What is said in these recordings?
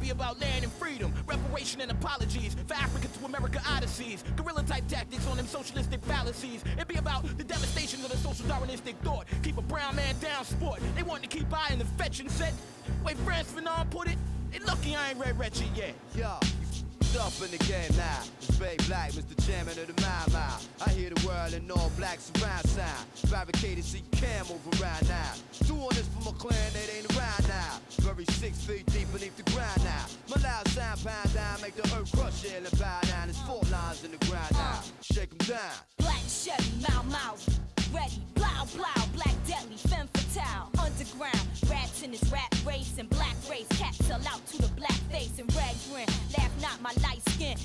be about land and freedom, reparation and apologies for Africa to America odysseys, guerrilla type tactics on them socialistic fallacies. It be about the devastation of the social Darwinistic thought. Keep a brown man down sport. They want to keep eyeing the fetch and set. Way Frantz Fanon put it, they lucky I ain't read Wretched yet. Yo, up in the game now. It's Bay Blak, Mr. Chairman of the Mile. I hear the world and all black surround sound. Barricaded so you can't move around now. Doing this for my clan that ain't around now. Buried 6 feet deep beneath the ground now. My loud sound pound down, make the earth crush it and bow down. There's 4 lines in the ground now. Shake them down. Black Chevy, Mouse, ready, blow, black deadly, femme fatale, underground, rats in this rap race and black race, cats sell out to the black face and red grin, laugh not my light skin,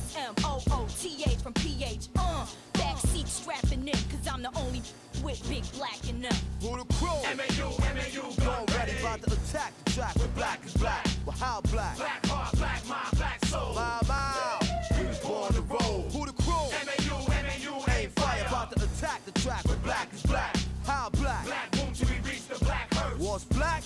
BSMOOTH from PH, backseat strapping in, cause I'm the only with big black in them. Who the crew? MAU, gon' ready, about to attack the track with Black is Black. Well, how black? Black heart, black mind, black soul. My, we was born to roll. Who the crew? MAU, ain't fire. About to attack the track with Black is Black. How black? Black boom till we reach the black hearse. What's black?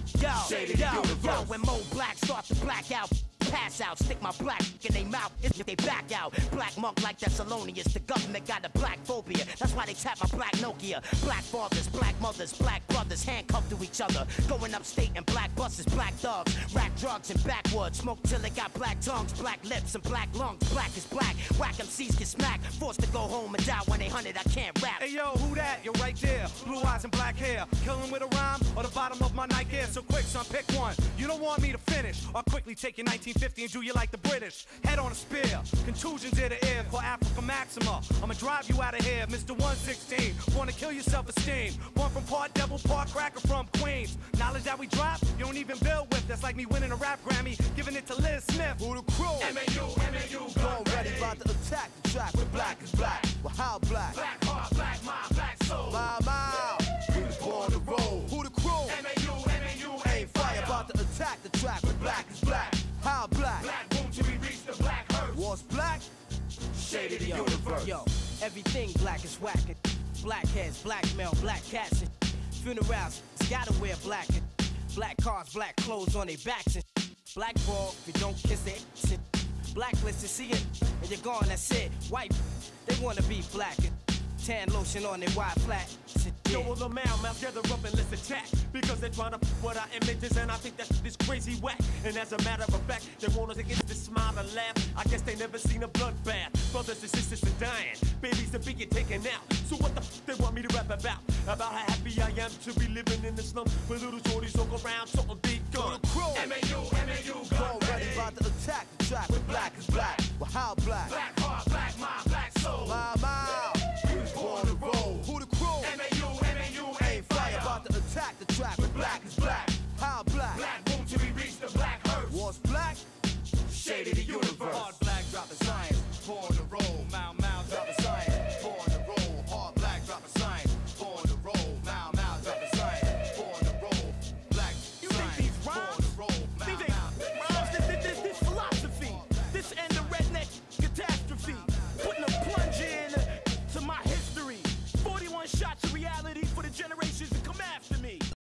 Yo, when Mo Black start to black out, pass out, stick my black in they mouth if they back out. Black monk like Thessalonians, the government got a black phobia. That's why they tap my black Nokia. Black fathers, black mothers, black brothers, handcuffed to each other. Going upstate in black buses, black dogs, rack drugs and backwoods. Smoke till they got black tongues, black lips and black lungs. Black is black, whack MCs get smacked. Forced to go home and die when they hunted, I can't rap. Hey yo, who that? You're right there. Blue eyes and black hair. Killing with a rhyme or the bottom of my Nike Air. So quick, son, pick one. You don't want me to finish or quickly take your 1950 and do you like the British. Head on a spear. Contusions in the air called Africa Maxima. I'ma drive you out of here, Mr. 116. Wanna kill your self-esteem. Born from part devil, part cracker from Queens. Knowledge that we drop, you don't even build with. That's like me winning a rap Grammy, giving it to Liz Smith. Who the crew? MAU, gon' ready, about to attack the track with Black is Black. Well, how black? Black heart, black mind, black soul. My, we was born to roll. Who the crew? MAU, ain't fire. About to attack the track with Black is Black. How black? Black boom till we reach the black hearse. What's black? Shade of the universe. Yo, everything black is whack. Black heads, blackmail, black cats and funerals, gotta wear black. Black cars, black clothes on their backs and black ball, if you don't kiss it. Blacklisted, see it, and you're gone, that's it. White, they wanna be black. Tan lotion on their wide flat. Yo, all the mouth gather up and let's attack. Because they're trying to with our images, and I think that shit is crazy whack. And as a matter of fact, they want us to get to smile and laugh. I guess they never seen a bloodbath. Brothers and sisters are dying, babies are being taken out. So what the they want me to rap about? About how happy I am to be living in the slum where little shorties walk around talking big gun. MAU, gon' ready, about to attack the track with Black is Black. Well, how black? Black heart, black mind, black soul. My, we was born to roll. Who the crew? MAU, ain't fire. About to attack the track with Black is Black. How black? Black boom till we reach the black hearse. What's black? Shade of the universe. Hard black dropping science, born to roll.